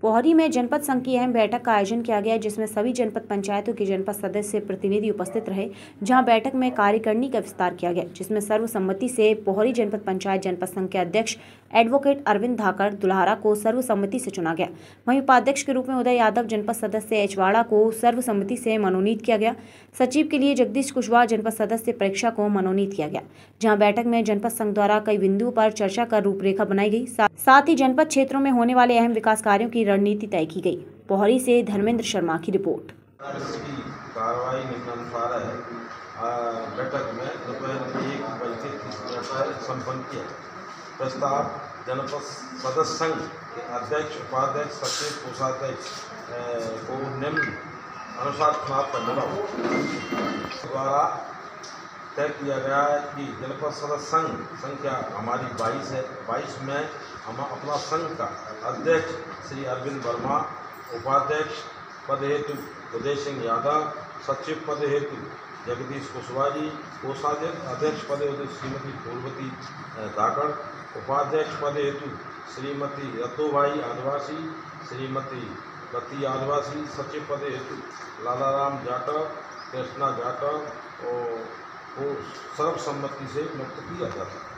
पोहरी में जनपद संघ की अहम बैठक का आयोजन किया गया, जिसमें सभी जनपद पंचायतों के जनपद सदस्य प्रतिनिधि उपस्थित रहे। जहां बैठक में कार्यकारिणी का विस्तार किया गया, जिसमें सर्वसम्मति से पोहरी जनपद पंचायत जनपद संघ के अध्यक्ष एडवोकेट अरविंद धाकड़ दुल्हारा को सर्वसम्मति से चुना गया। वहीं उपाध्यक्ष के रूप में उदय यादव, जनपद सदस्य एचवाड़ा को सर्वसम्मति से मनोनीत किया गया। सचिव के लिए जगदीश कुशवाहा, जनपद सदस्य परीक्षा को मनोनीत किया गया। जहाँ बैठक में जनपद संघ द्वारा कई बिंदुओं पर चर्चा कर रूपरेखा बनाई गई। साथ ही जनपद क्षेत्रों में होने वाले अहम विकास कार्यों की रणनीति तय की गई। पोहरी से धर्मेंद्र शर्मा की रिपोर्ट। कार्रवाई निम्नानुसार है। बैठक में दोपहर 1:30 संपन्न किया। प्रस्ताव जनपद सदस्य संघ के अध्यक्ष, उपाध्यक्ष, सचिव, कोषाध्यक्ष को निम्न अनुसार चुनाव करने द्वारा तय किया गया है कि जनपद सदस्य संघ संख्या हमारी 22 है। 22 में हम अपना संघ का अध्यक्ष श्री अरविंद वर्मा, उपाध्यक्ष पद हेतु उदय सिंह यादव, सचिव पद हेतु जगदीश कुशवाहा जी, कोषाध्यक्ष पद हेतु श्रीमती फूलवती धाकड़, उपाध्यक्ष पद हेतु श्रीमती रतोबाई आदिवासी, श्रीमती गति आदिवासी, सचिव पद हेतु लालाराम जाटव, कृष्णा जाटव को सर्वसम्मति से नियुक्त किया जाता है।